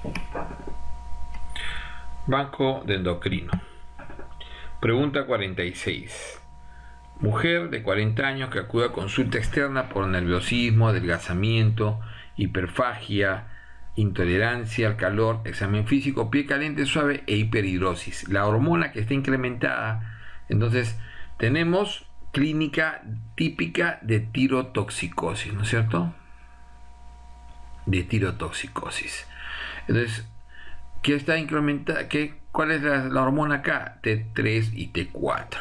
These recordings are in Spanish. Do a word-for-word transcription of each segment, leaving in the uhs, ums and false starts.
Banco de endocrino. Pregunta cuarenta y seis. Mujer de cuarenta años que acude a consulta externa por nerviosismo, adelgazamiento, hiperfagia, intolerancia al calor, examen físico, pie caliente suave e hiperhidrosis. La hormona que está incrementada. Entonces, tenemos clínica típica de tirotoxicosis, ¿no es cierto? De tirotoxicosis. Entonces, ¿qué está incrementada? ¿Qué, ¿Cuál es la, la hormona acá? T tres y T cuatro.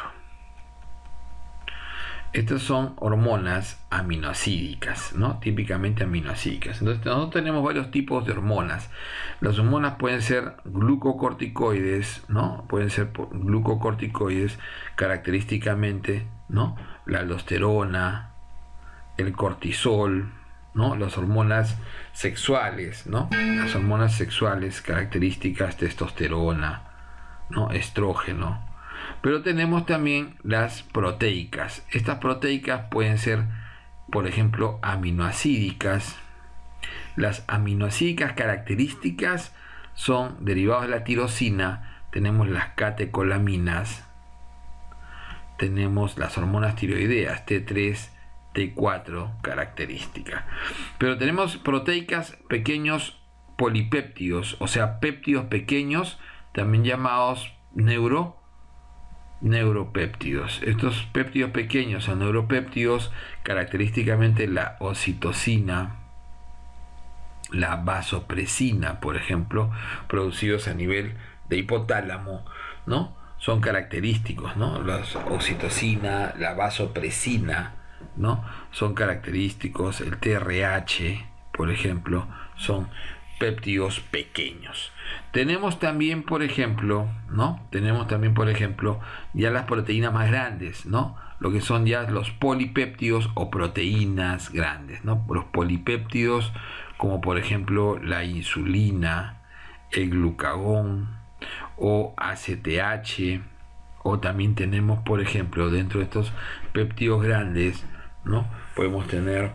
Estas son hormonas aminoácidicas, ¿no? Típicamente aminoácidicas. Entonces, nosotros tenemos varios tipos de hormonas. Las hormonas pueden ser glucocorticoides, ¿no? Pueden ser glucocorticoides característicamente, ¿no? La aldosterona, el cortisol, ¿no? Las hormonas sexuales, ¿no? Las hormonas sexuales características, testosterona, ¿no? Estrógeno. Pero tenemos también las proteicas. Estas proteicas pueden ser, por ejemplo, aminoácidicas. Las aminoácidicas características son derivados de la tirosina. Tenemos las catecolaminas. Tenemos las hormonas tiroideas, T tres, T cuatro característica. Pero tenemos proteicas pequeños polipéptidos, o sea, péptidos pequeños, también llamados neuro neuropéptidos. Estos péptidos pequeños son neuropéptidos, característicamente la oxitocina, la vasopresina, por ejemplo, producidos a nivel de hipotálamo, ¿no? Son característicos, ¿no? La oxitocina, la vasopresina, ¿no? Son característicos. El T R H, por ejemplo, son péptidos pequeños. Tenemos también, por ejemplo, ¿no? Tenemos también, por ejemplo, ya las proteínas más grandes, ¿no? Lo que son ya los polipéptidos o proteínas grandes, ¿no? Los polipéptidos, como por ejemplo la insulina, el glucagón o A C T H, o también tenemos, por ejemplo, dentro de estos péptidos grandes, ¿no? Podemos tener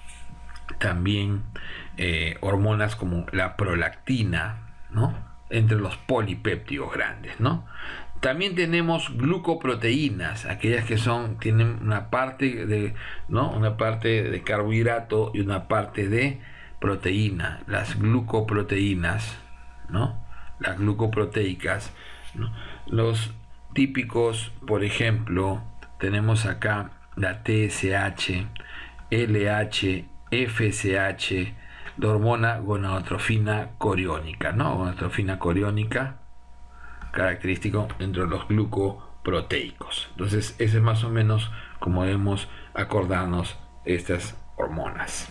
también eh, hormonas como la prolactina, ¿no? Entre los polipéptidos grandes, ¿no? También tenemos glucoproteínas, aquellas que son, tienen una parte de, ¿no? Una parte de carbohidrato y una parte de proteína, las glucoproteínas, ¿no? Las glucoproteicas, ¿no? Los típicos, por ejemplo, tenemos acá la T S H, L H, F S H, la hormona gonadotrofina coriónica, ¿no? Gonadotrofina coriónica, característico dentro de los glucoproteicos. Entonces, ese es más o menos como debemos acordarnos estas hormonas.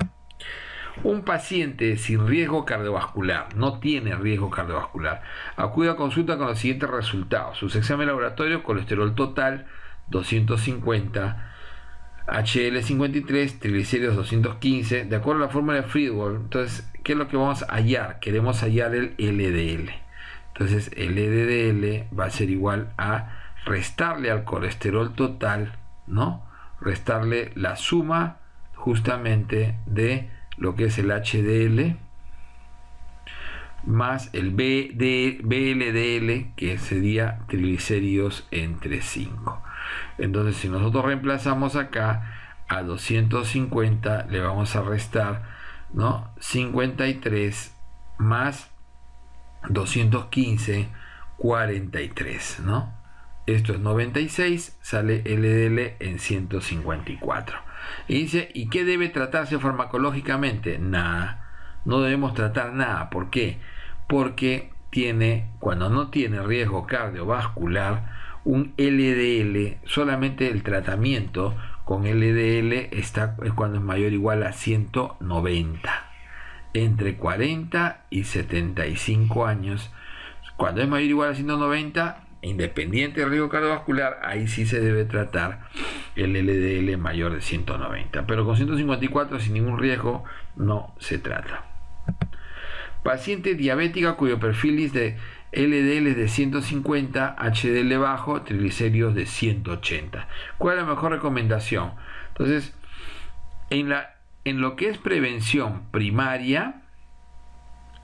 Un paciente sin riesgo cardiovascular, no tiene riesgo cardiovascular, acude a consulta con los siguientes resultados: sus exámenes laboratorios, colesterol total doscientos cincuenta, H L cincuenta y tres, triglicéridos doscientos quince, de acuerdo a la fórmula de Friedwald. Entonces, ¿qué es lo que vamos a hallar? Queremos hallar el L D L. Entonces, el L D L va a ser igual a restarle al colesterol total, ¿no? Restarle la suma justamente de lo que es el H D L más el B L D L, que sería triglicéridos entre cinco. Entonces, si nosotros reemplazamos acá a doscientos cincuenta, le vamos a restar, ¿no? cincuenta y tres más doscientos quince, cuarenta y tres, ¿no? Esto es noventa y seis, sale L D L en ciento cincuenta y cuatro. Y dice, ¿y qué debe tratarse farmacológicamente? Nada, no debemos tratar nada. ¿Por qué? Porque tiene, cuando no tiene riesgo cardiovascular, un L D L, solamente el tratamiento con L D L está es cuando es mayor o igual a ciento noventa, entre cuarenta y setenta y cinco años. Cuando es mayor o igual a ciento noventa, independiente del riesgo cardiovascular, ahí sí se debe tratar el L D L mayor de ciento noventa, pero con ciento cincuenta y cuatro sin ningún riesgo no se trata. Paciente diabética cuyo perfil es de L D L de ciento cincuenta, H D L bajo, triglicéridos de ciento ochenta. ¿Cuál es la mejor recomendación? Entonces, en, la, en lo que es prevención primaria,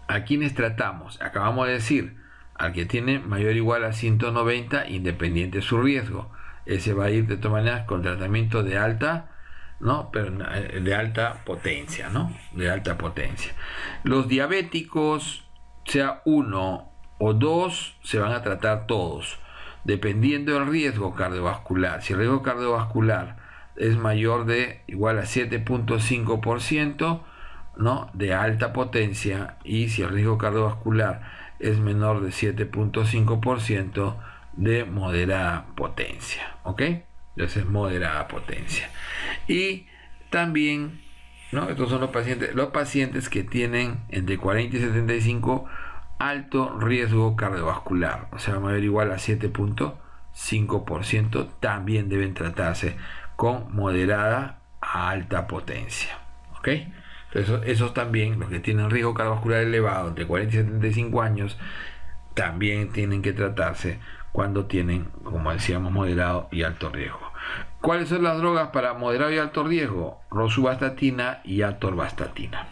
¿a quiénes tratamos? Acabamos de decir, al que tiene mayor o igual a ciento noventa, independiente de su riesgo. Ese va a ir de todas maneras con tratamiento de alta, ¿no? Pero de alta potencia, ¿no? De alta potencia. Los diabéticos, sea uno o dos, se van a tratar todos, dependiendo del riesgo cardiovascular. Si el riesgo cardiovascular es mayor de igual a siete punto cinco por ciento, ¿no? De alta potencia, y si el riesgo cardiovascular es menor de siete punto cinco por ciento, de moderada potencia, ¿ok? Entonces es moderada potencia. Y también, ¿no? Estos son los pacientes, los pacientes que tienen entre cuarenta y setenta y cinco, alto riesgo cardiovascular, o sea, mayor o igual a siete punto cinco por ciento, también deben tratarse con moderada a alta potencia, ¿ok? Entonces, esos también, los que tienen riesgo cardiovascular elevado entre cuarenta y setenta y cinco años, también tienen que tratarse cuando tienen, como decíamos, moderado y alto riesgo. ¿Cuáles son las drogas para moderado y alto riesgo? Rosuvastatina y atorvastatina.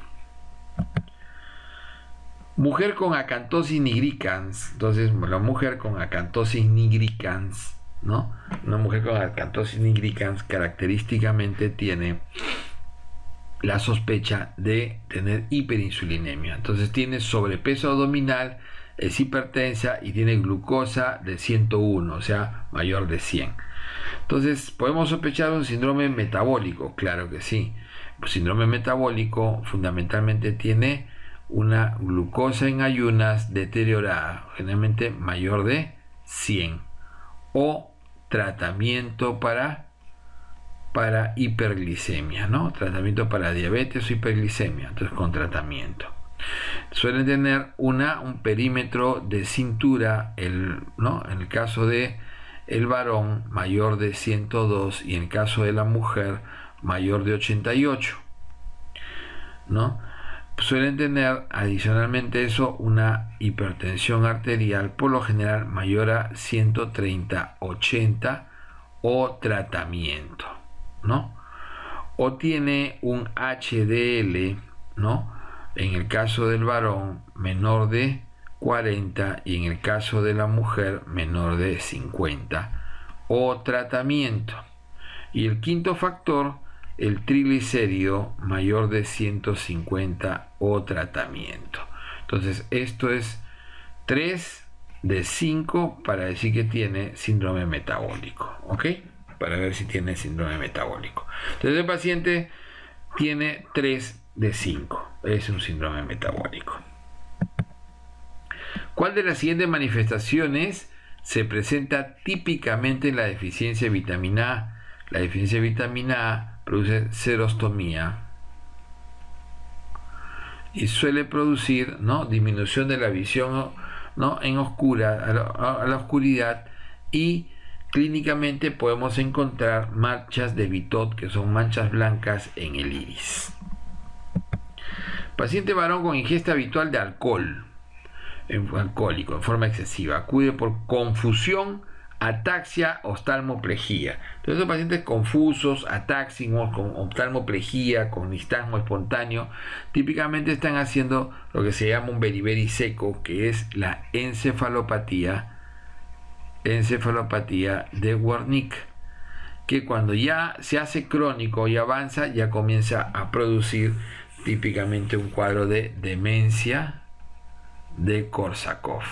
Mujer con acantosis nigricans, entonces la mujer con acantosis nigricans, ¿no? Una mujer con acantosis nigricans característicamente tiene la sospecha de tener hiperinsulinemia. Entonces tiene sobrepeso abdominal, es hipertensa y tiene glucosa de ciento uno, o sea, mayor de cien. Entonces, ¿podemos sospechar un síndrome metabólico? Claro que sí. El síndrome metabólico fundamentalmente tiene una glucosa en ayunas deteriorada, generalmente mayor de cien, o tratamiento para, para hiperglicemia, ¿no? Tratamiento para diabetes o hiperglicemia, entonces con tratamiento. Suelen tener una, un perímetro de cintura, el, ¿no? En el caso de el varón, mayor de ciento dos, y en el caso de la mujer, mayor de ochenta y ocho, ¿no? Suelen tener adicionalmente eso una hipertensión arterial, por lo general mayor a ciento treinta ochenta, o tratamiento, ¿no? O tiene un H D L, ¿no? En el caso del varón, menor de cuarenta, y en el caso de la mujer, menor de cincuenta, o tratamiento. Y el quinto factor, el triglicérido mayor de ciento cincuenta, o tratamiento. Entonces, esto es tres de cinco para decir que tiene síndrome metabólico, ¿ok? Para ver si tiene síndrome metabólico. Entonces, el paciente tiene tres de cinco, es un síndrome metabólico. ¿Cuál de las siguientes manifestaciones se presenta típicamente en la deficiencia de vitamina A? La deficiencia de vitamina A produce xerostomía y suele producir, ¿no?, disminución de la visión, ¿no?, en oscura, a la, a la oscuridad, y clínicamente podemos encontrar manchas de Bitot, que son manchas blancas en el iris. Paciente varón con ingesta habitual de alcohol, en, alcohólico, en forma excesiva, acude por confusión, ataxia, oftalmoplejía. Entonces, los pacientes confusos, atáxicos, con oftalmoplejía, con nistagmo espontáneo, típicamente están haciendo lo que se llama un beriberi seco, que es la encefalopatía, encefalopatía de Wernicke, que cuando ya se hace crónico y avanza, ya comienza a producir típicamente un cuadro de demencia de Korsakoff.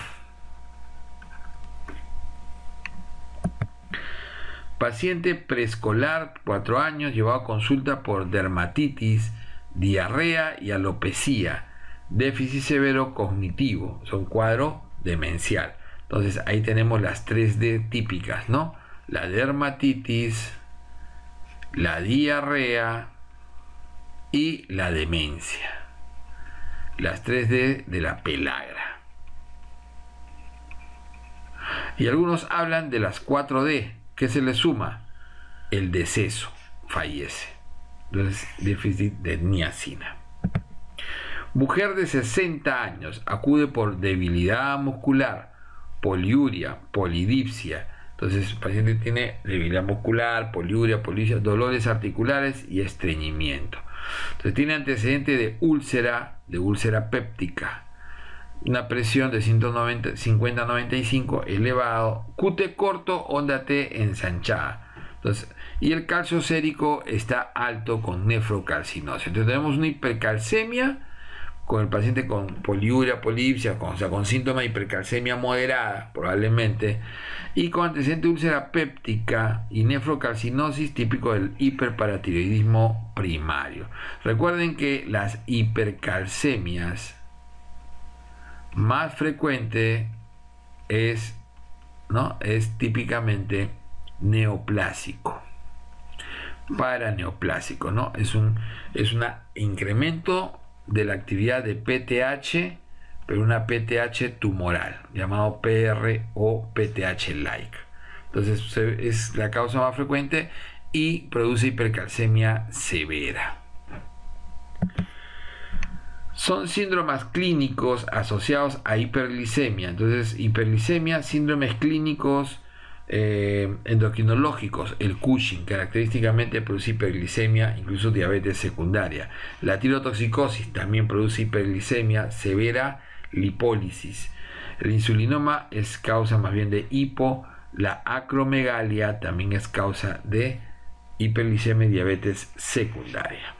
Paciente preescolar, cuatro años, llevado a consulta por dermatitis, diarrea y alopecia, déficit severo cognitivo, son cuadro demencial. Entonces ahí tenemos las tres D típicas, ¿no? La dermatitis, la diarrea y la demencia. Las tres D de la pelagra. Y algunos hablan de las cuatro D. ¿Qué se le suma? El deceso, fallece. Entonces, déficit de niacina. Mujer de sesenta años, acude por debilidad muscular, poliuria, polidipsia. Entonces, el paciente tiene debilidad muscular, poliuria, polidipsia, dolores articulares y estreñimiento. Entonces, tiene antecedente de úlcera, de úlcera péptica. una presión de ciento cincuenta a noventa y cinco elevado, Q T corto, onda T ensanchada. Entonces, y el calcio sérico está alto con nefrocalcinosis. Entonces tenemos una hipercalcemia con el paciente con poliuria, polipsia, con, o sea, con síntoma de hipercalcemia moderada, probablemente, y con antecedente de úlcera péptica y nefrocalcinosis típico del hiperparatiroidismo primario. Recuerden que las hipercalcemias más frecuente es, ¿no? es típicamente neoplásico, paraneoplásico, ¿no? Es un es un incremento de la actividad de P T H, pero una P T H tumoral, llamado P R o P T H-like. Entonces es la causa más frecuente y produce hipercalcemia severa. Son síndromes clínicos asociados a hiperglicemia. Entonces, hiperglicemia, síndromes clínicos eh, endocrinológicos, el Cushing, característicamente produce hiperglicemia, incluso diabetes secundaria. La tirotoxicosis también produce hiperglicemia severa, lipólisis. El insulinoma es causa más bien de hipo. La acromegalia también es causa de hiperglicemia y diabetes secundaria.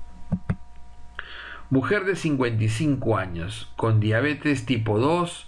Mujer de cincuenta y cinco años con diabetes tipo dos,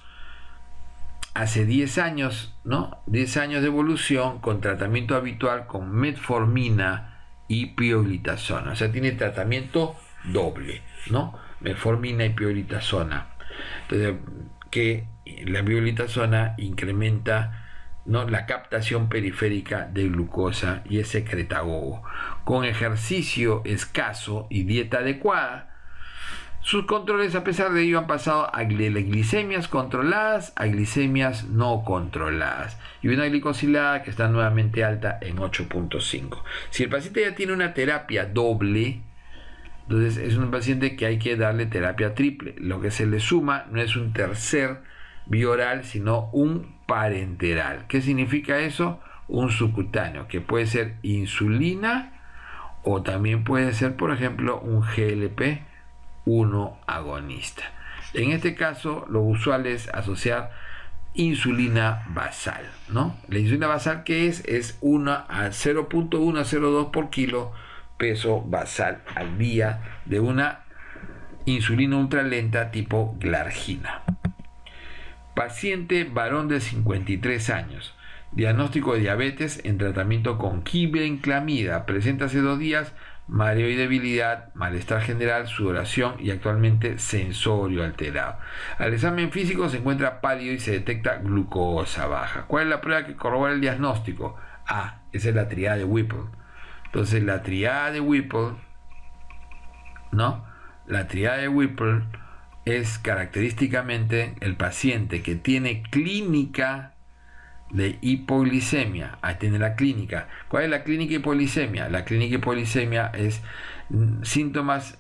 hace diez años, ¿no? diez años de evolución con tratamiento habitual con metformina y pioglitazona. O sea, tiene tratamiento doble, ¿no? Metformina y pioglitazona. Entonces, que la pioglitazona incrementa, ¿no? la captación periférica de glucosa y es secretagogo. Con ejercicio escaso y dieta adecuada, sus controles, a pesar de ello, han pasado a glicemias controladas a glicemias no controladas y una glicosilada que está nuevamente alta en ocho punto cinco. Si el paciente ya tiene una terapia doble, entonces es un paciente que hay que darle terapia triple. Lo que se le suma no es un tercer bioral, sino un parenteral. ¿Qué significa eso? Un subcutáneo, que puede ser insulina o también puede ser, por ejemplo, un G L P uno agonista. En este caso, lo usual es asociar insulina basal, ¿no? La insulina basal, ¿qué es? Es una a cero punto uno a cero punto dos por kilo peso basal al día de una insulina ultralenta tipo glargina. Paciente varón de cincuenta y tres años, diagnóstico de diabetes en tratamiento con quibenclamida, presenta hace dos días mareo y debilidad, malestar general, sudoración y actualmente sensorio alterado. Al examen físico se encuentra pálido y se detecta glucosa baja. ¿Cuál es la prueba que corrobora el diagnóstico? Ah, esa es la triada de Whipple. Entonces la triada de Whipple, ¿no? La triada de Whipple es característicamente el paciente que tiene clínica de hipoglicemia. Ahí tiene la clínica. ¿Cuál es la clínica hipoglicemia? La clínica hipoglicemia es síntomas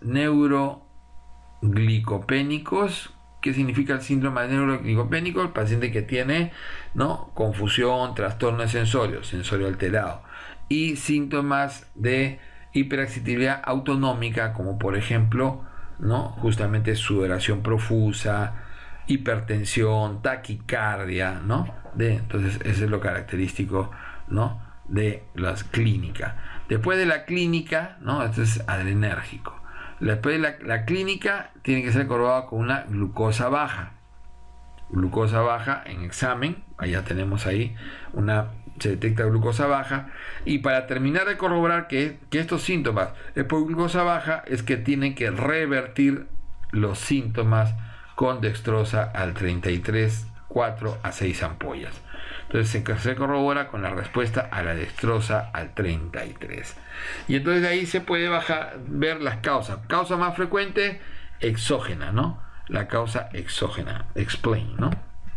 neuroglicopénicos. ¿Qué significa el síndrome neuroglicopénico? El paciente que tiene, ¿no? confusión, trastorno de sensorio, sensorio alterado, y síntomas de hiperexcitabilidad autonómica, como por ejemplo, ¿no? justamente sudoración profusa, hipertensión, taquicardia, ¿no? De, entonces, eso es lo característico, ¿no? de las clínicas. Después de la clínica, ¿no? esto es adrenérgico. Después de la, la clínica tiene que ser corroborado con una glucosa baja. Glucosa baja en examen, allá tenemos ahí una, se detecta glucosa baja. Y para terminar de corroborar que, que estos síntomas es por glucosa baja, es que tienen que revertir los síntomas con dextrosa al treinta y tres, cuatro a seis ampollas. Entonces se, se corrobora con la respuesta a la dextrosa al treinta y tres. Y entonces de ahí se puede bajar, ver las causas. Causa más frecuente, exógena, ¿no? La causa exógena, explain, ¿no?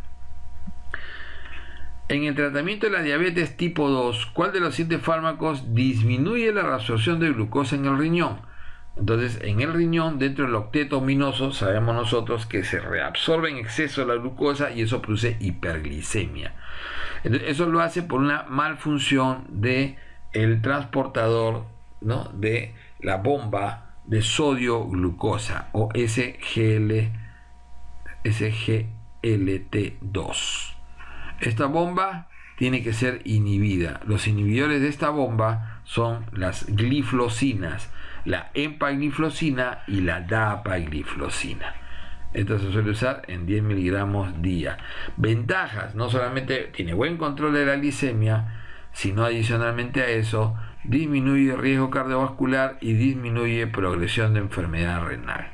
En el tratamiento de la diabetes tipo dos, ¿cuál de los siguientes fármacos disminuye la reabsorción de glucosa en el riñón? Entonces, en el riñón, dentro del octeto ominoso, sabemos nosotros que se reabsorbe en exceso la glucosa y eso produce hiperglicemia. Entonces, eso lo hace por una malfunción de el transportador, ¿no? de la bomba de sodio-glucosa o S G L S G L T dos. Esta bomba tiene que ser inhibida. Los inhibidores de esta bomba son las gliflocinas, la empagliflozina y la dapagliflozina. Esto se suele usar en diez miligramos día. Ventajas: no solamente tiene buen control de la glicemia, sino adicionalmente a eso disminuye el riesgo cardiovascular y disminuye progresión de enfermedad renal.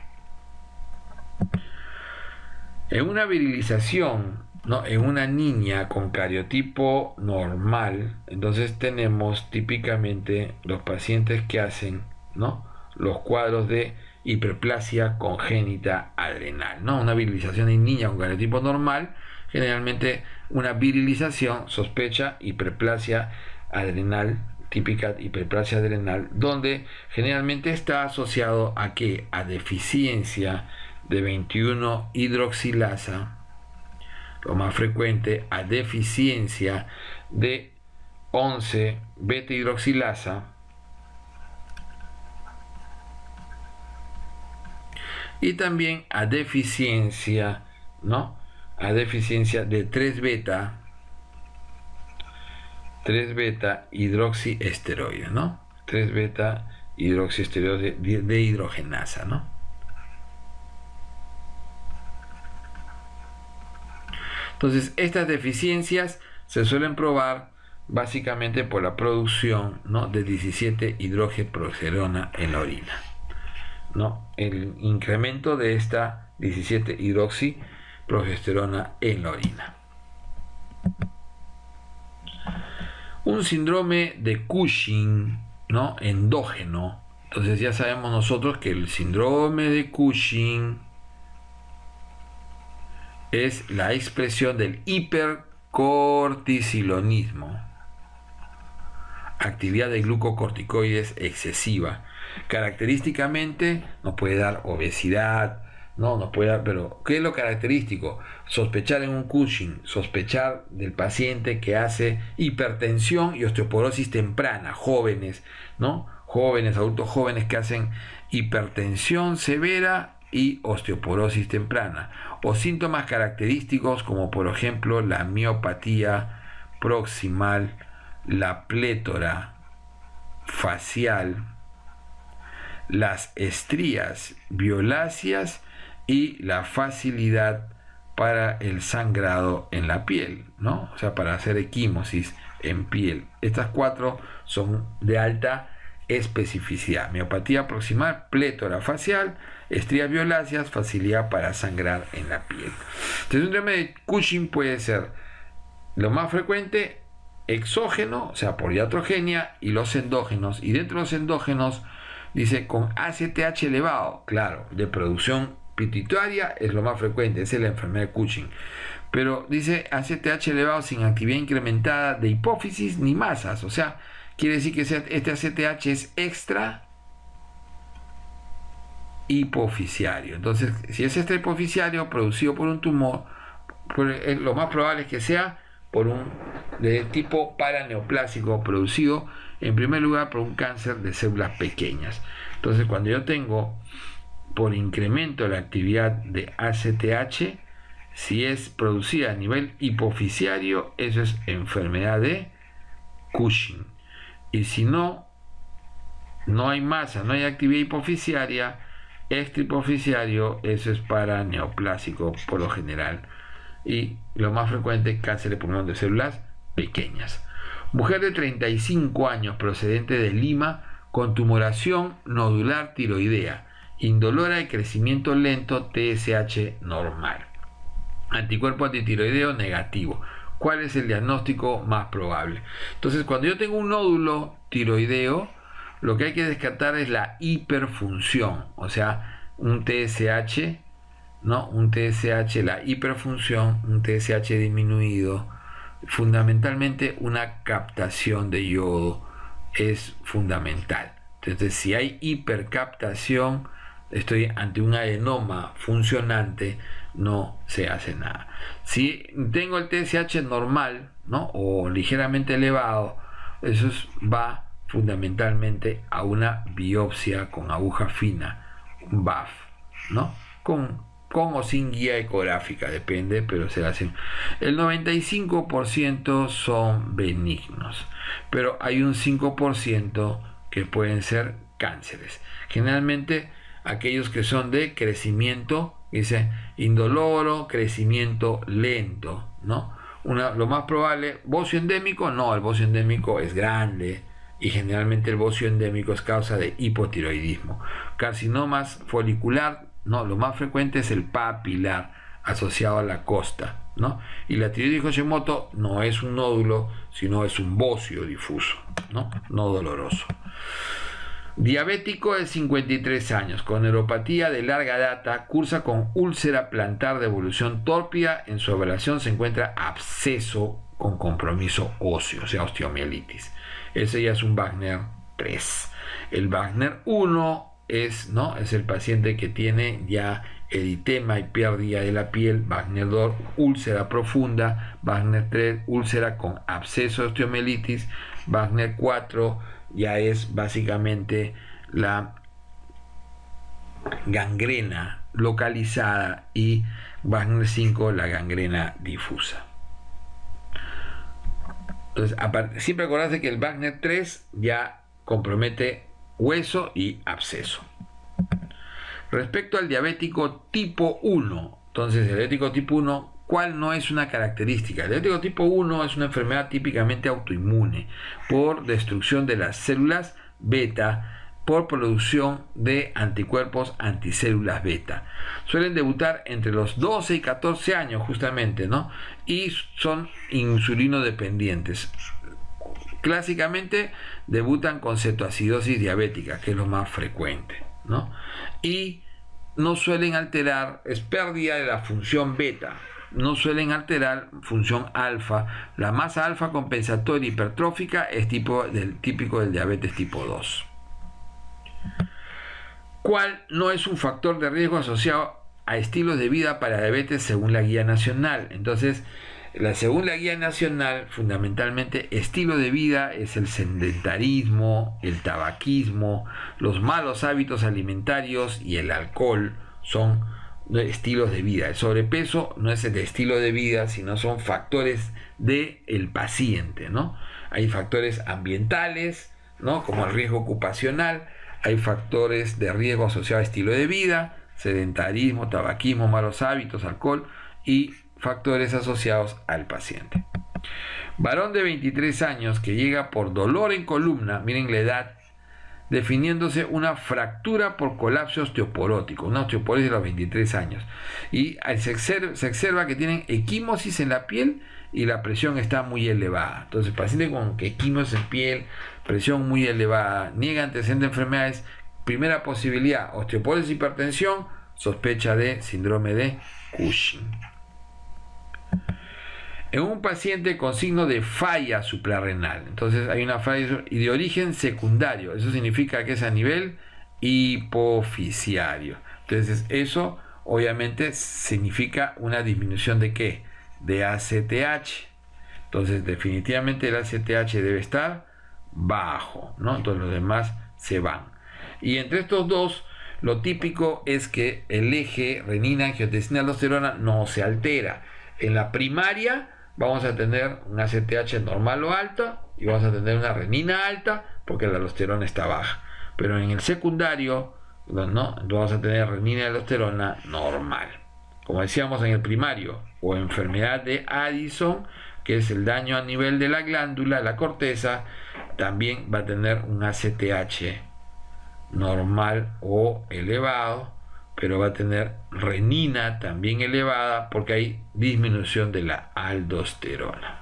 En una virilización, ¿no?, en una niña con cariotipo normal, entonces tenemos típicamente los pacientes que hacen, ¿no?, los cuadros de hiperplasia congénita adrenal, ¿no? Una virilización en niña con cariotipo normal, generalmente una virilización sospecha hiperplasia adrenal, típica hiperplasia adrenal, donde generalmente está asociado a que a deficiencia de veintiuno hidroxilasa, lo más frecuente, a deficiencia de once beta hidroxilasa, y también a deficiencia, ¿no?, a deficiencia de tres beta tres beta hidroxiesteroide, ¿no? tres beta hidroxiesteroide de, de hidrogenasa, ¿no? Entonces, estas deficiencias se suelen probar básicamente por la producción, ¿no?, de diecisiete hidroxiprogesterona en la orina, ¿no? El incremento de esta diecisiete hidroxiprogesterona en la orina. Un síndrome de Cushing, ¿no?, endógeno. Entonces ya sabemos nosotros que el síndrome de Cushing es la expresión del hipercorticilonismo, actividad de glucocorticoides excesiva. Característicamente nos puede dar obesidad, no, nos puede dar, pero ¿qué es lo característico? Sospechar en un Cushing, sospechar del paciente que hace hipertensión y osteoporosis temprana, jóvenes, ¿no? Jóvenes, adultos jóvenes que hacen hipertensión severa y osteoporosis temprana, o síntomas característicos como por ejemplo la miopatía proximal, la plétora facial, las estrías violáceas y la facilidad para el sangrado en la piel, ¿no? O sea, para hacer equimosis en piel. Estas cuatro son de alta especificidad: miopatía proximal, plétora facial, estrías violáceas, facilidad para sangrar en la piel. Entonces, un síndrome de Cushing puede ser lo más frecuente exógeno, o sea, por iatrogenia, y los endógenos. Y dentro de los endógenos dice con A C T H elevado, claro, de producción pituitaria es lo más frecuente, esa es la enfermedad de Cushing. Pero dice A C T H elevado sin actividad incrementada de hipófisis ni masas, o sea, quiere decir que este A C T H es extra hipofisiario. Entonces, si es extra hipofisiario producido por un tumor, pues, lo más probable es que sea por un de tipo paraneoplásico, producido en primer lugar por un cáncer de células pequeñas. Entonces, cuando yo tengo por incremento la actividad de A C T H, si es producida a nivel hipofisiario, eso es enfermedad de Cushing. Y si no, no hay masa, no hay actividad hipofisiaria, extra hipofisiario, eso es paraneoplásico por lo general. Y lo más frecuente, cáncer de pulmón de células pequeñas. Mujer de treinta y cinco años procedente de Lima con tumoración nodular tiroidea, indolora de crecimiento lento, T S H normal, anticuerpo antitiroideo negativo. ¿Cuál es el diagnóstico más probable? Entonces, cuando yo tengo un nódulo tiroideo, lo que hay que descartar es la hiperfunción, o sea, un T S H, ¿no? Un T S H, la hiperfunción, un T S H disminuido, fundamentalmente una captación de yodo es fundamental. Entonces, si hay hipercaptación, estoy ante un adenoma funcionante, no se hace nada. Si tengo el T S H normal, ¿no?, o ligeramente elevado, eso es, va fundamentalmente a una biopsia con aguja fina, un B A F, ¿no?, con con o sin guía ecográfica, depende, pero se hacen. El noventa y cinco por ciento son benignos, pero hay un cinco por ciento que pueden ser cánceres. Generalmente aquellos que son de crecimiento, dice indoloro, crecimiento lento, ¿no? Una, lo más probable, bocio endémico, no, el bocio endémico es grande y generalmente el bocio endémico es causa de hipotiroidismo. Carcinomas folicular, no, lo más frecuente es el papilar asociado a la costa, ¿no? Y la tiroides Hashimoto no es un nódulo, sino es un bocio difuso, ¿no? No doloroso. Diabético de cincuenta y tres años, con neuropatía de larga data, cursa con úlcera plantar de evolución tórpida. En su evaluación se encuentra absceso con compromiso óseo, o sea, osteomielitis. Ese ya es un Wagner tres. El Wagner uno es, ¿no? es el paciente que tiene ya eritema y pérdida de la piel. Wagner dos, úlcera profunda. Wagner tres, úlcera con absceso de osteomielitis. Wagner cuatro, ya es básicamente la gangrena localizada, y Wagner cinco, la gangrena difusa. Entonces, aparte, siempre acordarse que el Wagner tres ya compromete hueso y absceso. Respecto al diabético tipo uno, entonces el diabético tipo uno, ¿cuál no es una característica? El diabético tipo uno es una enfermedad típicamente autoinmune por destrucción de las células beta, por producción de anticuerpos anticélulas beta. Suelen debutar entre los doce y catorce años justamente, ¿no? Y son insulinodependientes. Clásicamente debutan con cetoacidosis diabética, que es lo más frecuente, ¿no? Y no suelen alterar, es pérdida de la función beta, no suelen alterar función alfa. La masa alfa compensatoria hipertrófica es tipo del, típico del diabetes tipo dos. ¿Cuál no es un factor de riesgo asociado a estilos de vida para diabetes según la guía nacional? Entonces, la, según la guía nacional, fundamentalmente estilo de vida es el sedentarismo, el tabaquismo, los malos hábitos alimentarios y el alcohol son estilos de vida. El sobrepeso no es el estilo de vida, sino son factores del paciente, ¿no? Hay factores ambientales, ¿no? Como el riesgo ocupacional, hay factores de riesgo asociado a estilo de vida, sedentarismo, tabaquismo, malos hábitos, alcohol, y factores asociados al paciente. Varón de veintitrés años que llega por dolor en columna, miren la edad, definiéndose una fractura por colapso osteoporótico, una osteoporosis de los veintitrés años. Y se observa, se observa que tienen equimosis en la piel y la presión está muy elevada. Entonces, paciente con equimosis en piel, presión muy elevada, niega antecedentes de enfermedades, primera posibilidad, osteoporosis, hipertensión, sospecha de síndrome de Cushing. En un paciente con signo de falla suprarrenal, entonces hay una falla y de origen secundario, eso significa que es a nivel hipofisiario. Entonces eso obviamente significa una disminución de ¿qué? De A C T H. Entonces definitivamente el A C T H debe estar bajo, ¿no? Entonces los demás se van. Y entre estos dos, lo típico es que el eje renina, angiotensina, aldosterona no se altera. En la primaria vamos a tener un A C T H normal o alta y vamos a tener una renina alta porque la aldosterona está baja. Pero en el secundario, ¿no? Vamos a tener renina y aldosterona normal. Como decíamos en el primario, o enfermedad de Addison, que es el daño a nivel de la glándula, la corteza, también va a tener un A C T H normal o elevado, pero va a tener renina también elevada porque hay disminución de la aldosterona.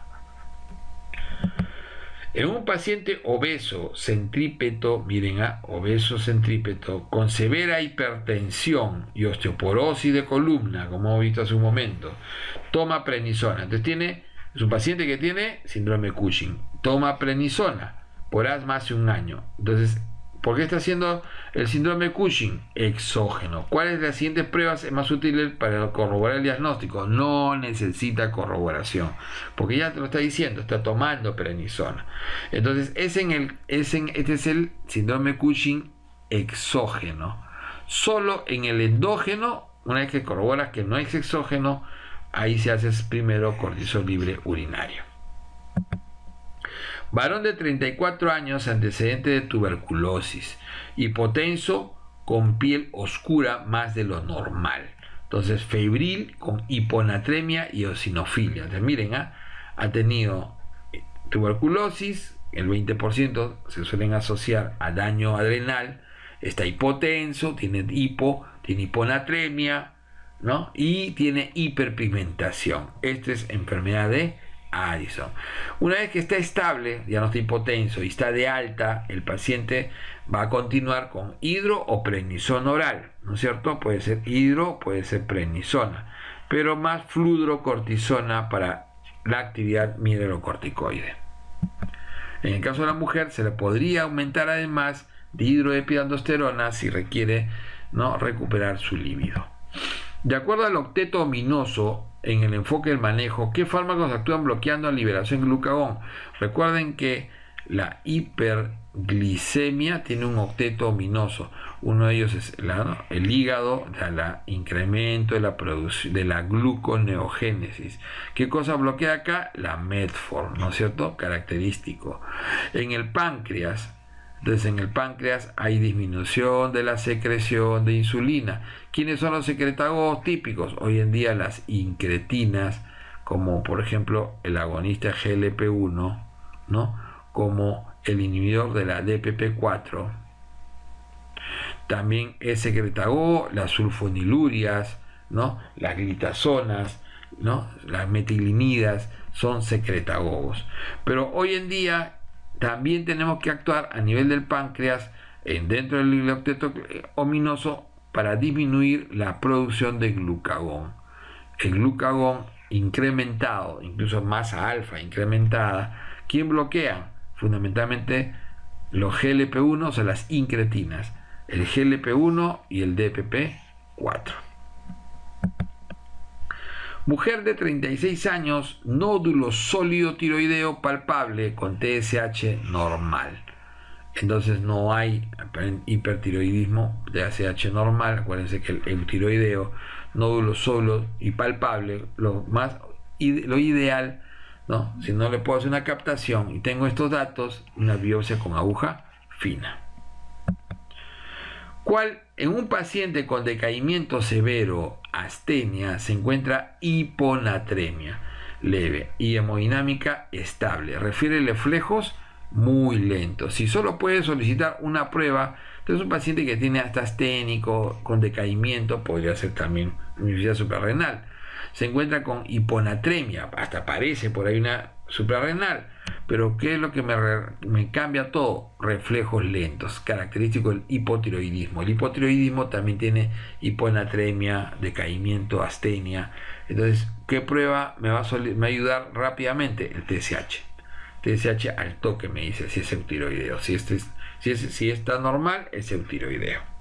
En un paciente obeso centrípeto, miren, a obeso centrípeto con severa hipertensión y osteoporosis de columna, como hemos visto hace un momento, toma prednisona. Entonces tiene, es un paciente que tiene síndrome de Cushing, toma prednisona por asma hace un año. Entonces, ¿por qué está haciendo el síndrome de Cushing? Exógeno. ¿Cuáles de las siguientes pruebas más útiles para corroborar el diagnóstico? No necesita corroboración, porque ya te lo está diciendo, está tomando prednisona. Entonces, es en el, es en, este es el síndrome de Cushing exógeno. Solo en el endógeno una vez que corroboras que no es exógeno, ahí se hace primero cortisol libre urinario. Varón de treinta y cuatro años, antecedente de tuberculosis, hipotenso, con piel oscura más de lo normal. Entonces, febril, con hiponatremia y eosinofilia. Entonces, miren, ¿eh? ha tenido tuberculosis, el veinte por ciento se suelen asociar a daño adrenal, está hipotenso, tiene hipo, tiene hiponatremia, ¿no? Y tiene hiperpigmentación. Esta es enfermedad de Addison. Una vez que está estable, ya no está hipotenso y está de alta, el paciente va a continuar con hidro o prednisona oral, ¿no es cierto? Puede ser hidro, puede ser prednisona, pero más fludrocortisona para la actividad mineralocorticoide. En el caso de la mujer, se le podría aumentar además de hidroepiandrosterona si requiere, ¿no?, recuperar su líbido. De acuerdo al octeto ominoso, en el enfoque del manejo, ¿qué fármacos actúan bloqueando la liberación de glucagón? Recuerden que la hiperglicemia tiene un octeto ominoso. Uno de ellos es la, ¿no? el hígado, el incremento de la, de la gluconeogénesis. ¿Qué cosa bloquea acá? La metform, ¿no es cierto? Característico. En el páncreas, entonces en el páncreas hay disminución de la secreción de insulina. ¿Quiénes son los secretagogos típicos? Hoy en día las incretinas, como por ejemplo el agonista G L P uno, ¿no?, como el inhibidor de la D P P cuatro. También es secretagogo las sulfonilurias, ¿no?, las glitazonas, ¿no?, las metilinidas son secretagogos. Pero hoy en día también tenemos que actuar a nivel del páncreas, en, dentro del octeto ominoso, para disminuir la producción de glucagón. El glucagón incrementado, incluso masa alfa incrementada, ¿quién bloquea? Fundamentalmente los G L P uno, o sea, las incretinas, el G L P uno y el D P P cuatro. Mujer de treinta y seis años, nódulo sólido tiroideo palpable con T S H normal. Entonces no hay hipertiroidismo, T S H normal. Acuérdense que el eutiroideo, nódulo sólido y palpable, lo más lo ideal, ¿no?, si no le puedo hacer una captación y tengo estos datos, una biopsia con aguja fina. ¿Cuál? En un paciente con decaimiento severo, astenia, se encuentra hiponatremia leve y hemodinámica estable. Refiere reflejos muy lentos. Si solo puede solicitar una prueba, entonces un paciente que tiene hasta asténico, con decaimiento, podría ser también insuficiencia suprarrenal. Se encuentra con hiponatremia, hasta parece por ahí una suprarrenal, pero ¿qué es lo que me, me cambia todo? Reflejos lentos, característico del hipotiroidismo. El hipotiroidismo también tiene hiponatremia, decaimiento, astenia. Entonces, ¿qué prueba me va a, me va a ayudar rápidamente? El T S H. T S H al toque me dice si es eutiroideo. Si, este es, si, es, si está normal, es eutiroideo.